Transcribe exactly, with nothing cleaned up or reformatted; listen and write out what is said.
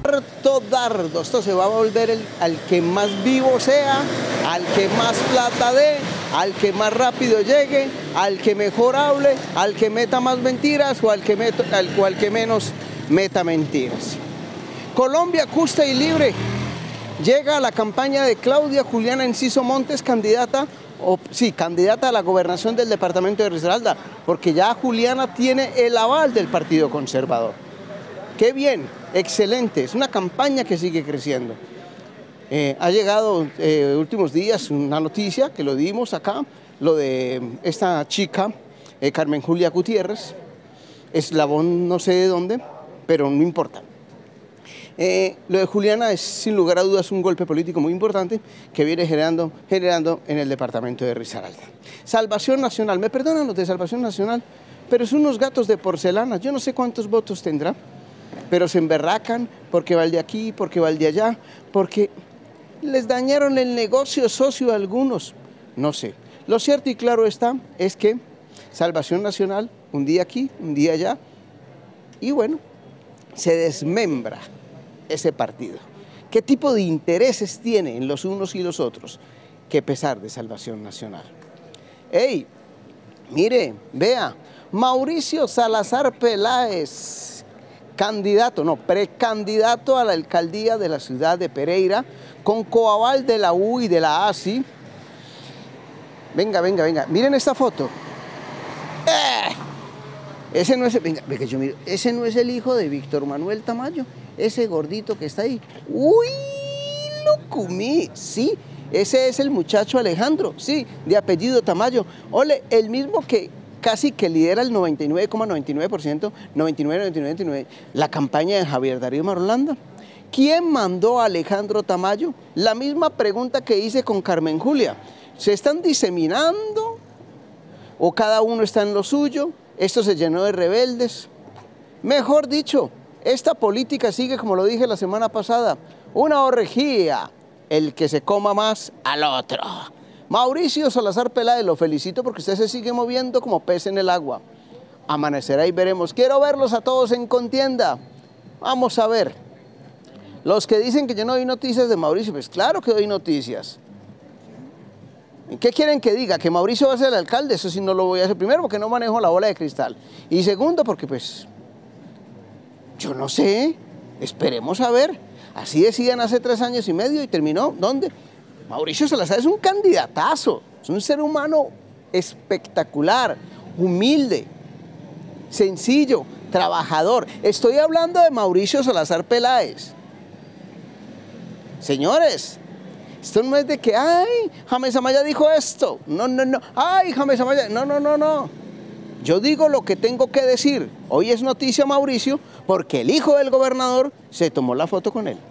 harto dardo. Esto se va a volver el, al que más vivo sea, al que más plata dé, al que más rápido llegue, al que mejor hable, al que meta más mentiras o al que, meto, al, o al que menos meta mentiras. Colombia justa y libre. Llega a la campaña de Claudia Juliana Enciso Montes, candidata, o, sí, candidata a la gobernación del departamento de Risaralda, porque ya Juliana tiene el aval del Partido Conservador. ¡Qué bien! Excelente, es una campaña que sigue creciendo. Eh, ha llegado eh, últimos días una noticia que lo dimos acá, lo de esta chica, eh, Carmen Julia Gutiérrez, eslabón no sé de dónde, pero no importa. Eh, lo de Juliana es sin lugar a dudas un golpe político muy importante que viene generando, generando en el departamento de Risaralda. Salvación Nacional, me perdonan los de Salvación Nacional, pero son unos gatos de porcelana, yo no sé cuántos votos tendrá, pero se emberracan porque va el de aquí, porque va el de allá, porque les dañaron el negocio socio a algunos, no sé. Lo cierto y claro está es que Salvación Nacional, un día aquí, un día allá, y bueno, se desmembra ese partido. ¿Qué tipo de intereses tienen los unos y los otros? Que pesar de Salvación Nacional. ¡Ey! Mire, vea, Mauricio Salazar Peláez, candidato, no, precandidato a la alcaldía de la ciudad de Pereira, con coaval de la U y de la A S I. Venga, venga, venga, miren esta foto. ¡Eh! Ese no es, venga, venga, yo miro, ese no es el hijo de Víctor Manuel Tamayo, ese gordito que está ahí. ¡Uy! Lo comí, sí, ese es el muchacho Alejandro, sí, de apellido Tamayo. Ole, el mismo que casi que lidera el noventa y nueve coma noventa y nueve por ciento, noventa y nueve, noventa y nueve, noventa y nueve, la campaña de Javier Darío Marulanda. ¿Quién mandó a Alejandro Tamayo? La misma pregunta que hice con Carmen Julia. ¿Se están diseminando o cada uno está en lo suyo? Esto se llenó de rebeldes. Mejor dicho, esta política sigue, como lo dije la semana pasada, una orgía, el que se coma más al otro. Mauricio Salazar Peláez, lo felicito porque usted se sigue moviendo como pez en el agua. Amanecerá y veremos. Quiero verlos a todos en contienda. Vamos a ver. Los que dicen que yo no doy noticias de Mauricio, pues claro que doy noticias. ¿Qué quieren que diga? ¿Que Mauricio va a ser el alcalde? Eso sí no lo voy a hacer. Primero, porque no manejo la bola de cristal. Y segundo, porque pues, yo no sé, esperemos a ver. Así decían hace tres años y medio y terminó, ¿dónde? Mauricio Salazar es un candidatazo, es un ser humano espectacular, humilde, sencillo, trabajador. Estoy hablando de Mauricio Salazar Peláez. Señores, esto no es de que, ay, James Amaya dijo esto. No, no, no. Ay, James Amaya. No, no, no, no. Yo digo lo que tengo que decir. Hoy es noticia Mauricio porque el hijo del gobernador se tomó la foto con él.